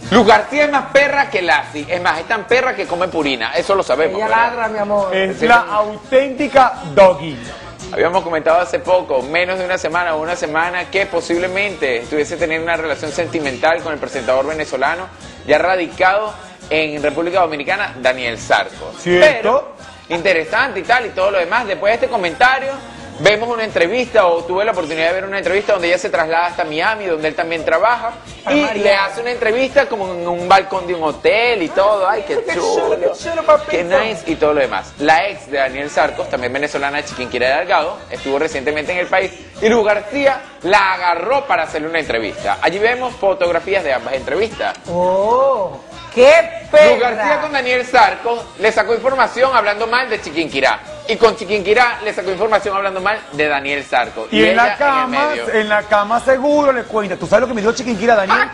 Luz García es más perra que Lassie, es más, es tan perra que come purina, eso lo sabemos. Ella ¿verdad? ladra, mi amor. Es la auténtica doggy. Habíamos comentado hace poco, menos de una semana, que posiblemente estuviese teniendo una relación sentimental con el presentador venezolano, ya radicado en República Dominicana, Daniel Sarcos. ¿Cierto? Pero, interesante y tal, y todo lo demás. Después de este comentario, vemos una entrevista, o tuve la oportunidad de ver una entrevista donde ella se traslada hasta Miami, donde él también trabaja, y le hace una entrevista como en un balcón de un hotel y todo. Ay, qué chulo, qué nice, y todo lo demás. La ex de Daniel Sarcos, también venezolana, Chiquinquirá Delgado, estuvo recientemente en el país, y Luz García la agarró para hacerle una entrevista. Allí vemos fotografías de ambas entrevistas. ¡Oh! ¡Qué perra! Luz García con Daniel Sarcos le sacó información hablando mal de Chiquinquirá. Y con Chiquinquirá le sacó información hablando mal de Daniel Sarcos. Y en ella la cama seguro le cuenta. ¿Tú sabes lo que me dio Chiquinquirá, Daniel?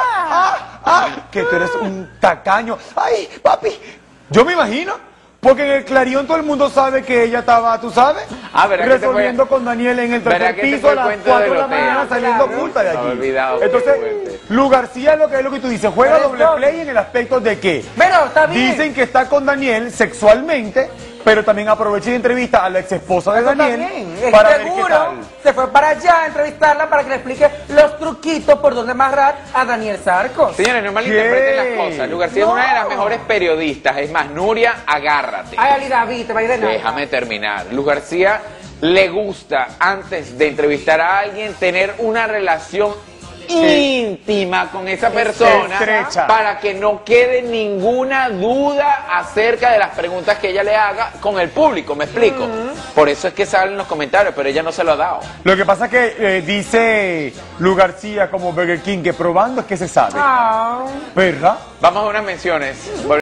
Que tú eres un tacaño. Ay, papi. Yo me imagino. Porque en el Clarion todo el mundo sabe que ella estaba, ¿tú sabes? ¿verdad que resolviendo con Daniel en el tercer piso a las 4 de la mañana saliendo oculta de allí. Olvidado, entonces, Luz García es lo que tú dices, juega doble play en el aspecto de que Pero está bien. dicen que está con Daniel sexualmente, pero también aprovecha y entrevista a la ex esposa de Daniel para ver qué Seguro tal. se fue para allá a entrevistarla para que le explique los truquitos por donde amarrar a Daniel Sarcos. Señores, no malinterpreten las cosas. Luz García es una de las mejores periodistas. Es más, Nuria, agárrate. Ay, Ali David, te va a ir de nada. Déjame terminar. Luz García le gusta, antes de entrevistar a alguien, tener una relación íntima con esa persona, estrecha, para que no quede ninguna duda acerca de las preguntas que ella le haga con el público, ¿me explico? Por eso es que salen los comentarios, pero ella no se lo ha dado. Lo que pasa es que dice Luz García como Burger King que probando es que se sabe. Ah. ¿Verdad? Vamos a unas menciones.